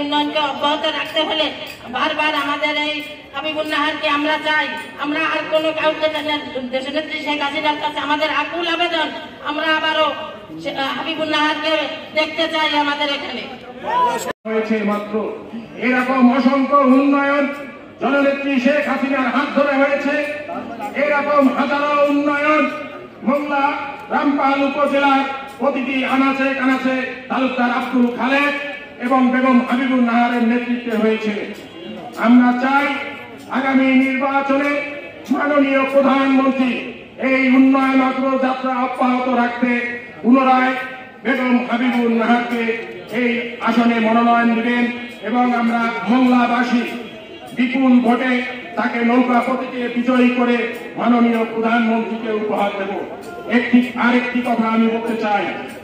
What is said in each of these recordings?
উন্নয়নকে অব্যাহত রাখতে হলে বারবার আমাদের এই হাবিবুর নাহারকে আমরা চাই। আমরা আর কোনো কাউকে দেশনেত্রী শেখ হাসিনার কাছে আমাদের আকুল আবেদন, আমরা আবারও হাবিবুর নাহারকে দেখতে চাই আমাদের এখানে। হয়েছে মাত্র এরকম অসংখ্য উন্নয়ন জননেত্রী শেখ হাসিনার হাত ধরে হয়েছে। এরকম হাজারো উন্নয়ন মোংলা রামপাল উপজেলার প্রতিটি আনাচে কানাচে তালুকদার আব্দুল খালেক এবং বেগম হাবিবুর নাহারের নেতৃত্বে হয়েছে। আমরা চাই আগামী নির্বাচনে মাননীয় প্রধানমন্ত্রী এই উন্নয়ন অগ্রযাত্রা অব্যাহত রাখতে পুনরায় বেগম হাবিবুর নাহারকে এই আসনে মনোনয়ন দিবেন এবং আমরা মোংলাবাসী বিপুল ভোটে তাকে নৌকা প্রতীকে বিজয়ী করে মাননীয় প্রধানমন্ত্রীকে উপহার দেব। আরেকটি কথা আমি বলতে চাই,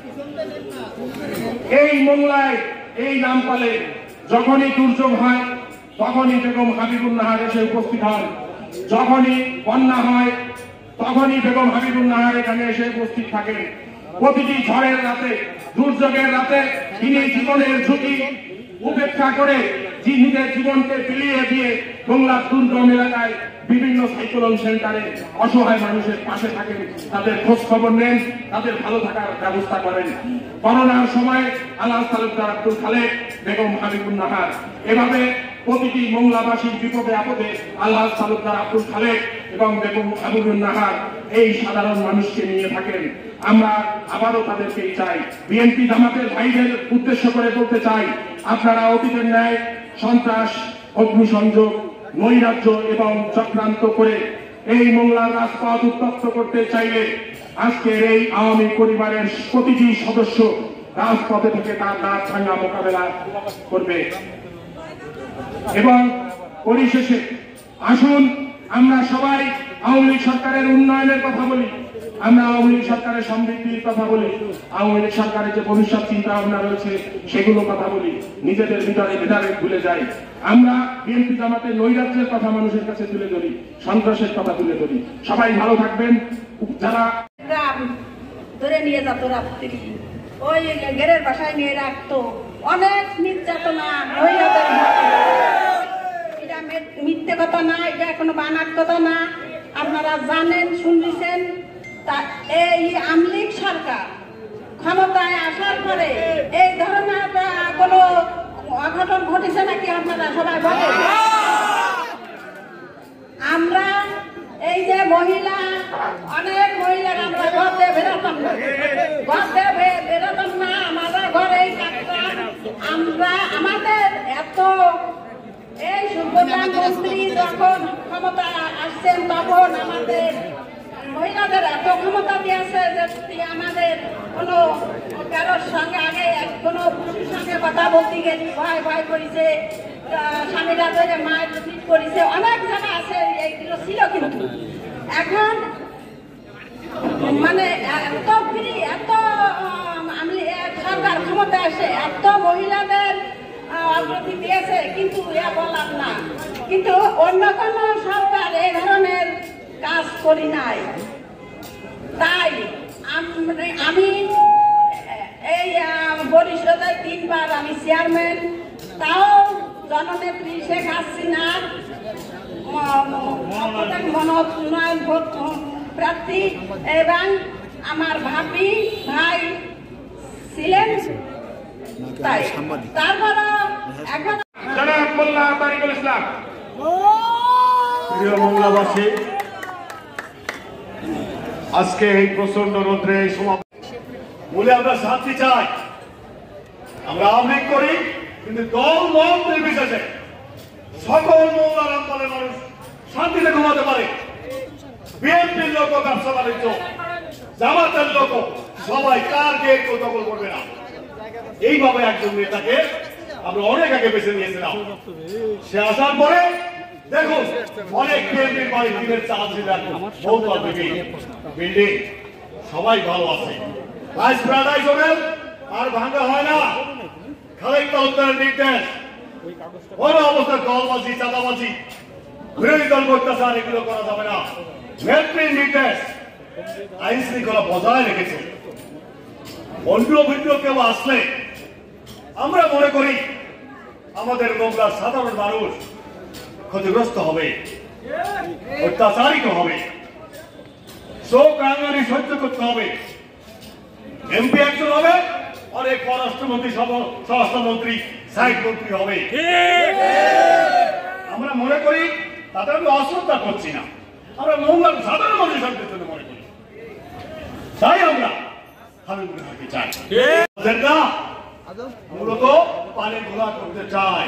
এই মোংলায় এই রামপালে যখনই দুর্যোগ হয় তখনই বেগম হাবিবুর নাহার এসে উপস্থিত হন, যখনই বন্যা হয় তখনই বেগম হাবিবুর নাহার এখানে এসে উপস্থিত থাকেন। প্রতিটি ঝড়ের রাতে, দুর্যোগের রাতে তিনি জীবনের ঝুঁকি উপেক্ষা করে নিজের জীবনকে বিলিয়ে দিয়ে মোংলার দুর্গম এলাকায় বিভিন্ন সাইক্লোন সেন্টারে অসহায় মানুষের পাশে থাকেন, তাদের খোঁজ খবর নেন, তাদের ভালো থাকার ব্যবস্থা করেন। করোনার সময় আলহাজ তালুকদার আব্দুল খালেক, বেগম হাবিবুর নাহার, এভাবে প্রতিটি মোংলাবাসীর বিপদে আপদে আলহাজ তালুকদার আব্দুল খালেক এবং বেগম হাবিবুর নাহার এই সাধারণ মানুষকে নিয়ে থাকেন। আমরা আবারও তাদেরকে চাই, বিএনপি জামাতের ভাইদের উদ্দেশ্য করে বলতে চাই, আপনারা অতীতের ন্যায় সন্ত্রাস, অগ্নিসংযোগ, নৈরাজ্য এবং চক্রান্ত করে এই মোংলার রাজপথ উত্তপ্ত করতে চাইলে আজকের এই আওয়ামী পরিবারের প্রতিটি সদস্য রাজপথে থেকে তার দাঁত ভাঙা মোকাবেলা করবে। এবং পরিশেষে আসুন আমরা সবাই আওয়ামী লীগ সরকারের উন্নয়নের কথা বলি, আমরা আওয়ামী লীগ সরকারের সমৃদ্ধির কথা বলি, আওয়ামী লীগ সরকারের যে ভবিষ্যৎ চিন্তা ভাবনা রয়েছে সেগুলো কথা বলি, নিজেদের ভিতরে ভেদাভেদ ভুলে যাই। আমরা বিএনপি জামাতের নৈরাজ্যের কথা মানুষের কাছে তুলে ধরি, সন্ত্রাসের কথা তুলে ধরি। সবাই ভালো থাকবেন। যারা ধরে নিয়ে যেত রাত্রি, ওই গেরের বাসায় নিয়ে রাখতো, অনেক নির্যাতনা, মহিলাদের এটা মিথ্যে কথা না, এটা কোনো বানার কথা না, আপনারা জানেন, শুনছেন। তা এই আওয়ামী লীগ সরকার ক্ষমতায় আসার পরে এই ধরনের কোনো অঘটন ঘটেছে নাকি আপনারা সবাই বলেন? আমরা এই যে মহিলা, অনেক মহিলার আমরা ঘরে বেরোতাম না, ঘরে বেরোতাম না, আমরা ঘরেই থাকতাম। আমরা আমাদের এত এই প্রধানমন্ত্রী যখন ক্ষমতা আসছেন তখন আমাদের মহিলাদের এত ক্ষমতা দিয়েছে যে আমাদের কোনো কারোর সঙ্গে আগে কোনো পুরুষের সঙ্গে কথা বলতে গেলে ভয় ভয় করেছে, স্বামীরা ধরে মায়ের পিট করেছে, অনেক জায়গা আছে এইগুলো ছিল। কিন্তু এখন মানে এত ফ্রি, এত আমি সরকার ক্ষমতা আসে, এত মহিলাদের অগ্রগতি দিয়েছে, কিন্তু এ বললাম না। কিন্তু অন্য কোনো সরকার এই ধরনের কাজ করি নাই। তাই আমি এই বরিশালে 3 বার আমি চেয়ারম্যান, তাও জননেত্রী শেখ হাসিনার মনোনয়ন প্রার্থী এবং আমার ভাবি ভাই ছিলেন। তাই তারপরে এখন জনাব মোল্লা তারিকুল ইসলাম। প্রিয় মোংলাবাসী, আজকে এই প্রচন্ড রোদ্রে বলে আমরা শান্তি চাই, আমরা আওয়ামী লীগ করি, কিন্তু দল মত নির্বিশেষে সকল মোংলা রামপালের মানুষ শান্তিতে ঘুমাতে পারে। বিএনপির লোক, ব্যবসা বাণিজ্য, জামাতের লোক সবাই কার গেট দখল করবে না। এইভাবে একজন নেতাকে আমরা অনেক আগে বেছে নিয়েছিলাম। সে আসার পরে দেখুন অনেক বিএনপির বাড়ি দিনের বিল্ডিং সবাই ভালো আছে। রাইস প্যারাডাইস হোটেল আর ভাঙা হয় না। খালেক তালুকদারের নির্দেশ, কোনো অবস্থায় দলবাজি, চাঁদাবাজি, বিরোধী দল অত্যাচার এগুলো করা যাবে না। নেত্রীর নির্দেশ আইন শৃঙ্খলা বজায় রেখেছে। অন্য ভিন্ন কেউ আসলে আমরা মনে করি আমাদের মোংলার সাধারণ মানুষ ক্ষতিগ্রস্ত হবে, অত্যাচারিত হবে, শোক রাঙানি সহ্য করতে হবে। এমপি একজন হবে, অনেক পররাষ্ট্রমন্ত্রী, স্বরাষ্ট্রমন্ত্রী, সাইড মন্ত্রী হবে। আমরা মনে করি তাদের আমি অশ্রদ্ধা করছি না, আমরা মোংলার সাধারণ মানুষের জন্য মনে করি, তাই আমরা হাবিবুল্লাহকে চাই না, মূলত পানি ঘোলা করতে চাই,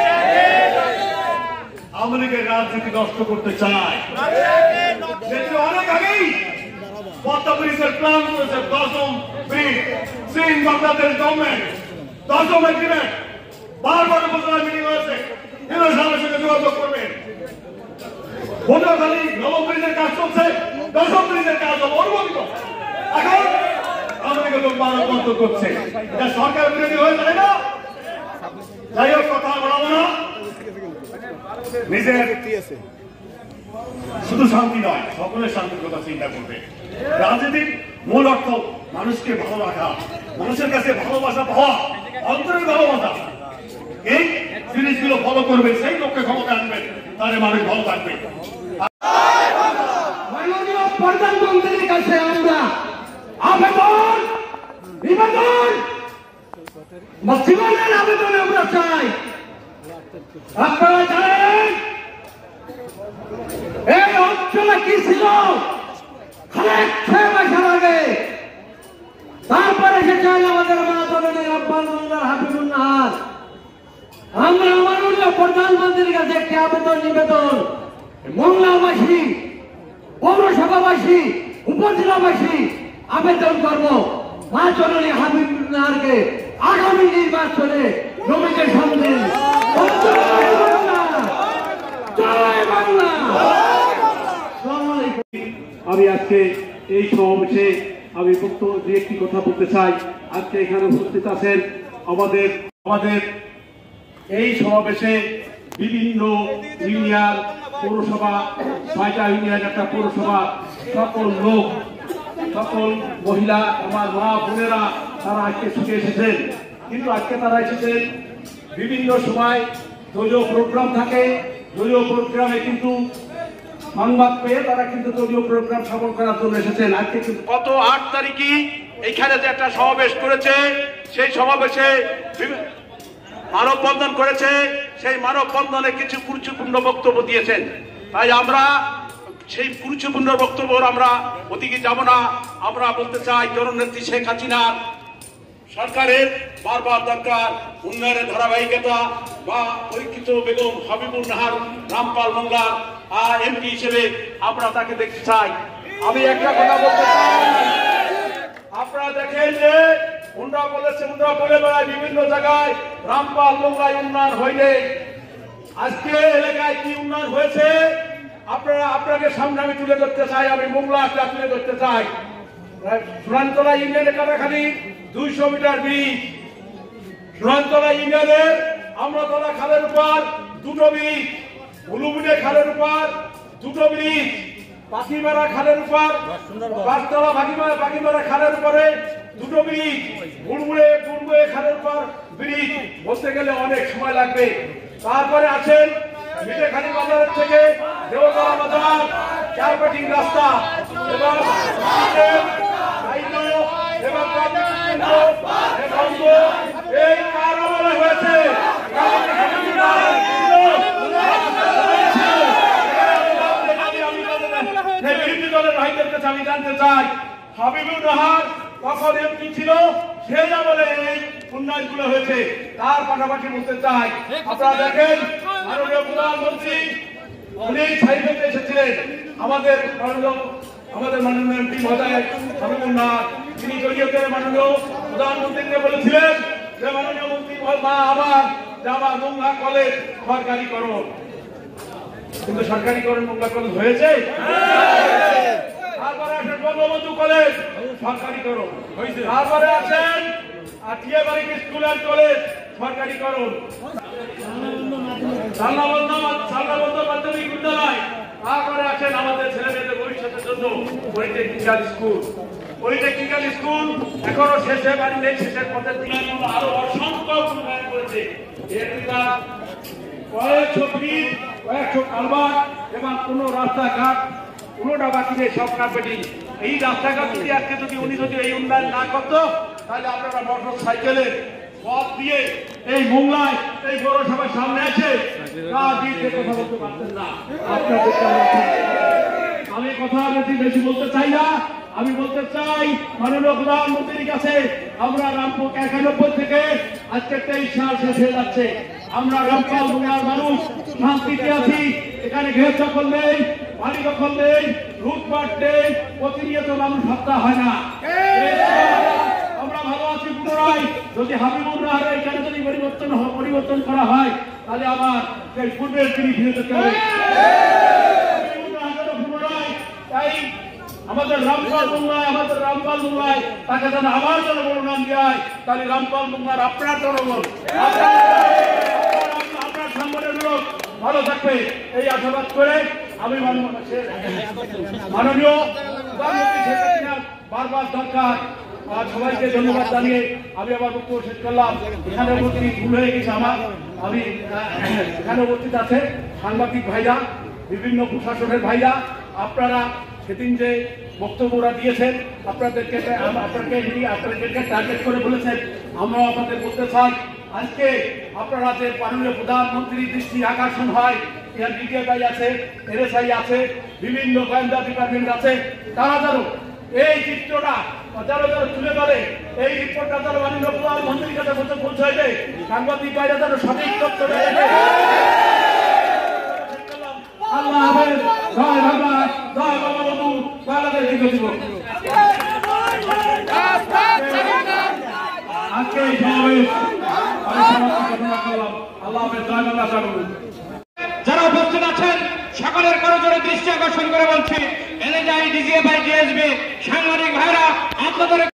আওয়ামী লীগের রাজনীতি নষ্ট করতে চাই। যেটি অনেক আগেই পদ্মা ব্রিজের প্ল্যান করেছে, 10ম ব্রিজ সিং বাংলাদেশ গভর্নমেন্ট 10ম এগ্রিমেন্ট, বারবার উপজেলা মিটিং হয়েছে, সামনের সঙ্গে যোগাযোগ করবেন। ভোটারখালী 9ম ব্রিজের কাজ চলছে, 10ম ব্রিজের কাজ অনুমোদিত, এখন আমাদেরকে লোক বারবার বন্ধ করছে, এটা সরকার বিরোধী হয়ে যায় না। যাই হোক, কথা বলাবো না, নিজের শুধু শান্তি নয়, সকলের শান্তির কথা চিন্তা করবে। রাজনীতির মূল অর্থ মানুষকে ভালো রাখা, মানুষের কাছে ভালোবাসা পাওয়া, অন্তরের ভালোবাসা। এই জিনিসগুলো ফলো করবে, সেই লোককে ক্ষমতা আনবেন, তাহলে মানুষ ভালো থাকবে। মাননীয় প্রধানমন্ত্রীর কাছে আমরা আবেদন জীবনের আবেদনে আমরা চাই, আপনারা জানেন এই অঞ্চলে কি ছিল 6 মাসের আগে, তারপরে সে চাই আমাদের মাননীয় হাবিবুন্নাহার। আমরা মাননীয় প্রধানমন্ত্রীর কাছে একটি আবেদন নিবেদন, মোংলাবাসী, পৌরসভাবাসী, উপজেলাবাসী আবেদন করব মাননীয় হাবিবুন্নাহারকে আগামী নির্বাচনে নবীদের সামনে আমি আজকে এই সমাবেশে আমি দু একটি কথা বলতে চাই। আজকে এখানে উপস্থিত আছেন আমাদের এই সমাবেশে বিভিন্ন ইউনিয়ন, পৌরসভা, 6টা ইউনিয়ন, একটা পৌরসভা, সকল লোক, সকল মহিলা, আমার মা বোনেরা তারা আজকে ছুটে এসেছেন। কিন্তু আজকে তারা এসেছেন বিভিন্ন সময় দলীয় প্রোগ্রাম থাকে, দলীয় প্রোগ্রামে কিন্তু সংবাদ পেয়ে তারা কিন্তু দলীয় প্রোগ্রাম সফল করার জন্য এসেছেন। আজকে কিন্তু গত 8 তারিখে এইখানে যে একটা সমাবেশ করেছে, সেই সমাবেশে মানববন্ধন করেছে, সেই মানববন্ধনে কিছু গুরুত্বপূর্ণ বক্তব্য দিয়েছেন। তাই আমরা সেই গুরুত্বপূর্ণ বক্তব্য আমরা ওদিকে যাব না। আমরা বলতে চাই জননেত্রী শেখ হাসিনার সরকারের বারবার দরকার উন্নয়নের ধারাবাহিকতা, বা পরীক্ষিত বেগম হাবিবুন্নাহার রামপাল মোংলার এমপি হিসেবে আমরা তাকে দেখতে চাই। আমি একটা কথা বলতে চাই, আপনারা দেখেন যে উন্ডা বলে বেড়ায় বিভিন্ন জায়গায় রামপাল মোংলায় উন্নয়ন হয়নি। আজকে এলাকায় কি উন্নয়ন হয়েছে আপনাকে সামনে আমি তুলে ধরতে চাই, আমি মোংলাটা তুলে ধরতে চাই। সুরানতলা ইউনিয়নের কাটাখালি 200 মিটার ব্রিজ, সুরানতলা ইউনিয়নের আমরাতলা খালের উপর 2টো ব্রিজ, উলুমিনে খালের উপর 2টো ব্রিজ, পাখিমারা খালের উপর, বাসতলা পাখিমারা খালের উপরে 2টো ব্রিজ, বুড়বুড়ে খালের উপর ব্রিজ, বলতে গেলে অনেক সময় লাগবে। তারপরে আছেন মিঠেখালি বাজারের থেকে দেওতলা বাজার 4 কাটিং রাস্তা, এবং এই কার আমলে হয়েছে? বিরোধী দলের ভাইদের কাছে আমি জানতে চাই, হাবিবুন্নাহার কখন এমপি ছিল, সেই আমলে এই উন্নয়নগুলো হয়েছে, তার পাশাপাশি বলতে চাই। আপনারা দেখেন মাননীয় প্রধানমন্ত্রী উনি সাইকেলে এসেছিলেন, আমাদের মাননীয় এমপি মহোদয় হাবিবুন্নাহার, তিনি জড়িয়তের মাননীয় প্রধানমন্ত্রীকে বলেছিলেন যে মাননীয় মন্ত্রী আমার মোংলা কলেজ সরকারিকরণ, কিন্তু সরকারিকরণ মোংলা কলেজ হয়েছে। তারপরে আছেন বঙ্গবন্ধু কলেজ সরকারিকরণ, তারপরে আছেন টিয়াবাড়ি স্কুল অ্যান্ড কলেজ সরকারিকরণ, সালনাবন্ধ মাধ্যমিক বিদ্যালয়, তারপরে আছেন আমাদের ছেলেমেয়েদের ভবিষ্যতের জন্য পলিটেকনিক্যাল স্কুল এখনো শেষে বাড়ি নেই, শেষের পথের দিকে আরো অসংখ্য উন্নয়ন করেছে। হচ্ছে। এদিকে কয়েকশো ফিট, কয়েকশো কালভার্ট এবং কোনো রাস্তাঘাট পুরোটা বাকি নেই, সব কার্পেটিং। এই রাস্তাঘাট যদি আজকে উনি যদি এই উন্নয়ন না করতো, তাহলে আপনারা মোটর সাইকেলে পথ দিয়ে এই মোংলায় এই পৌরসভার সামনে আছে কথা বলতে পারতেন না। আমি কথা বেশি বলতে চাই না। আমি বলতে চাই মাননীয় প্রধানমন্ত্রীর কাছে, আমরা রামপুর 91 থেকে আজকে 23 সাল শেষ হয়ে যাচ্ছে। আমরা রামপাল মোংলার মানুষ শান্তিতে আছি। এখানে ঘের দখল নেই, পানি দখল নেই, লুটপাট নেই, প্রতিনিয়ত মানুষ হত্যা হয় না। আমরা ভালো আছি পুনরায়। যদি হাবিবুর রহমান এখানে যদি পরিবর্তন করা হয়, তাহলে আবার সেই পূর্বের তিনি ফিরে যেতে হবে। তাই আমাদের রামপাল মোংলায় তাকে যেন আবার যেন মনোনয়ন দেয়, তাহলে রামপাল মোংলার আপনার জনগণ, আপনার সংগঠনের লোক ভালো থাকবে, এই আশাবাদ করে আমি মাননীয় প্রধানমন্ত্রী শেখ হাসিনার বারবার দরকার। সবাইকে ধন্যবাদ জানিয়ে আমি আবার বক্তব্য শেষ করলাম। এখানে উপস্থিত ভুল হয়ে গেছে আমার। আমি এখানে উপস্থিত আছে সাংবাদিক ভাইরা, বিভিন্ন প্রশাসনের ভাইরা, আপনারা সেদিন যে বক্তব্যরা দিয়েছেন, আপনাদেরকে টার্গেট করে বলেছেন, আমরাও আপনাদের বলতে চাই, আজকে আপনারা যে মাননীয় প্রধানমন্ত্রীর দৃষ্টি আকর্ষণ হয়, ডিজিএফআই আছে, এনএসআই আছে, বিভিন্ন গোয়েন্দা ডিপার্টমেন্ট আছে, তারা যেন এই চিত্রটা যারা তুলে ধরে, এই রিপোর্টটা যেন মাননীয় প্রধানমন্ত্রীর কাছে পৌঁছায় দেয়, সাংবাদিক ভাইরা যেন সঠিক তথ্য দেয়। আল্লাহ হাফেজ, জয় বাংলা, জয় বঙ্গবন্ধু, বাংলাদেশ দিবস। আজকে এই সমাবেশ আল্লাহ হাফেজ, জয় বাংলা। যারা উপস্থিত আছেন সকলের করজোরে দৃষ্টি আকর্ষণ করে বলছি, এনএসআই, ডিজিএফআই, ডিএসবি, সাংবাদিক ভাইরা, আপনাদের